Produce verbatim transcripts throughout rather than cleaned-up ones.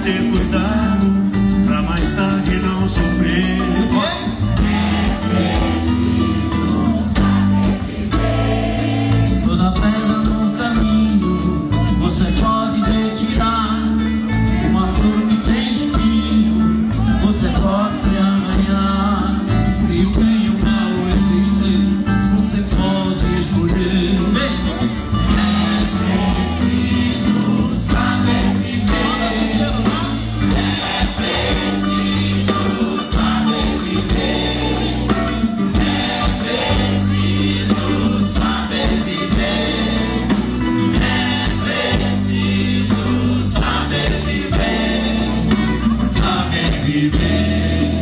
ter cuidado pra mais tarde não sofrer. É preciso saber viver. Toda pedra no caminho você pode retirar. Uma flor que tem espinho você pode se amanhar. Se o bem e o mal existem, você pode escolher. É preciso saber viver. É preciso saber viver. É preciso saber viver. É preciso saber viver. Saber viver.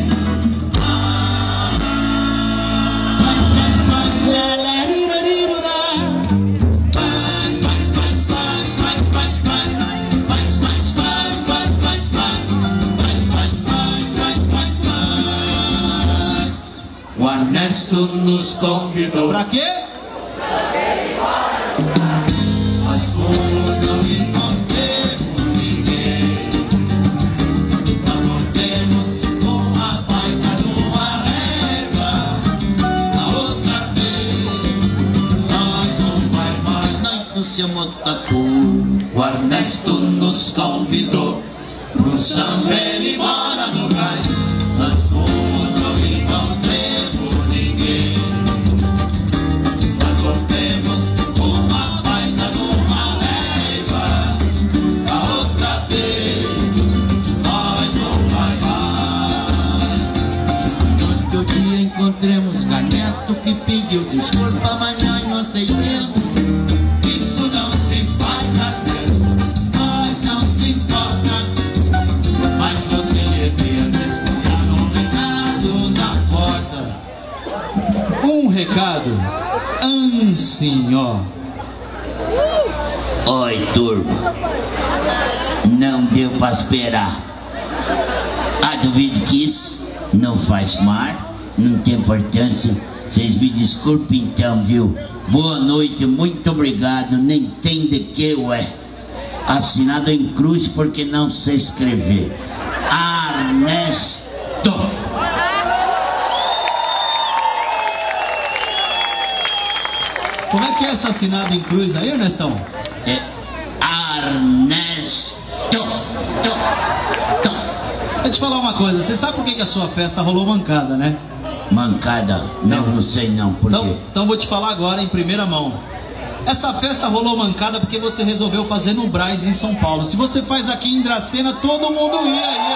O Ernesto nos convidou. Pra quê? Nós fomos, não encontremos ninguém. Nós voltemos com a baita numa régua. Na outra vez, nós não vai mais. Nós não se motacu. O Ernesto nos convidou pro samba, ele mora no gás. Nós fomos, não encontremos ninguém. Nós voltemos com uma baita numa régua. A outra vez nós não vai mais. No outro dia encontremos Caneto que pediu desculpa, mas nós não aceitamos. Isso não se faz, Ernesto, nós não se importa. Mas você devia ter colocado um recado na porta. Um recado? Hum, senhor. Oi, turma. Não deu pra esperar. Ah, duvido que isso não faz mal, não tem importância. Vocês me desculpem então, viu? Boa noite, muito obrigado. Nem tem de que, ué. Assinado em cruz porque não sei escrever. Ernesto. Como é que é essa assinada em cruz aí, Ernestão? É Ernesto. Deixa eu te falar uma coisa, você sabe por que, que a sua festa rolou mancada, né? Mancada? Não, não sei não, por Então, quê? então vou te falar agora em primeira mão. Essa festa rolou mancada porque você resolveu fazer no Brás, em São Paulo. Se você faz aqui em Dracena, todo mundo ia aí,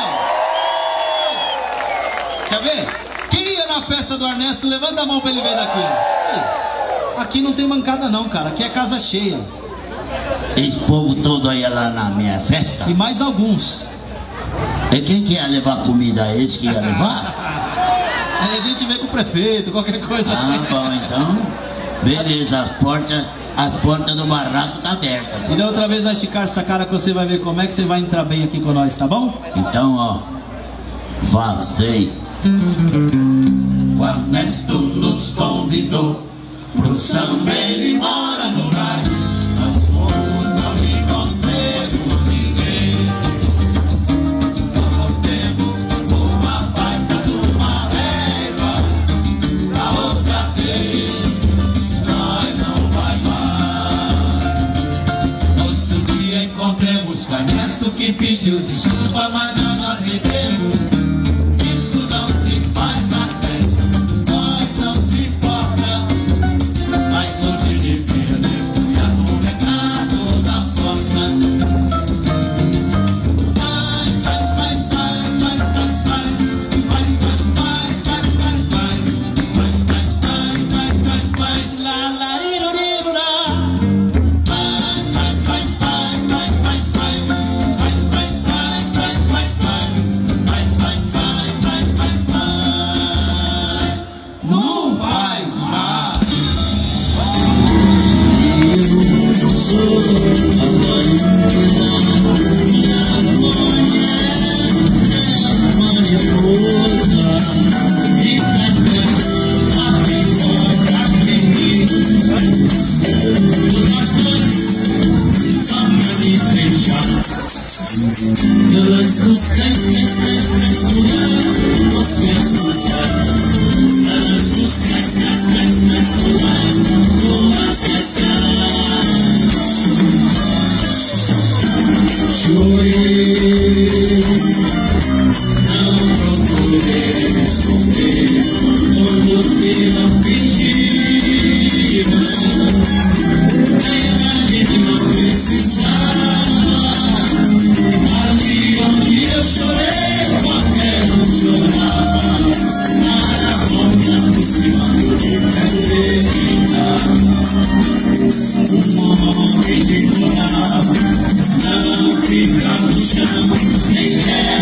ó. Quer ver? Quem ia na festa do Ernesto, levanta a mão pra ele ver daqui, ó. Aí. Aqui não tem mancada não, cara. Aqui é casa cheia. Esse povo todo aí lá na minha festa? E mais alguns. E quem que ia levar comida? Esse que ia levar? Aí a gente vê com o prefeito, qualquer coisa Ah, assim. bom, então. Beleza, as portas, as portas do barraco tá abertas. E da outra vez vai esticar essa cara que você vai ver como é que você vai entrar bem aqui com nós, tá bom? Então, ó, vazei. O Ernesto nos convidou pro samba, ele mora no Brás. Nós fomos, não encontremos ninguém. Nós voltemos uma baita de uma régua. A outra vez nós não vai mais. Outro dia encontremos Canesto que pediu desculpa, mas não nós aceitemos. Isso não se faz, Ernesto, nós não se importa. Mas você devia ter punhado um recado na porta. Faz, faz, faz, faz, faz, faz, faz, faz, faz, faz, faz, faz, faz, faz, faz, faz, faz, lá, lá, riruriru, lá. Faz, faz, faz, faz, faz, faz, faz, faz, faz, faz, faz, faz, faz, faz, faz, faz, faz, faz. Não faz mais. Não fica no chão, nem é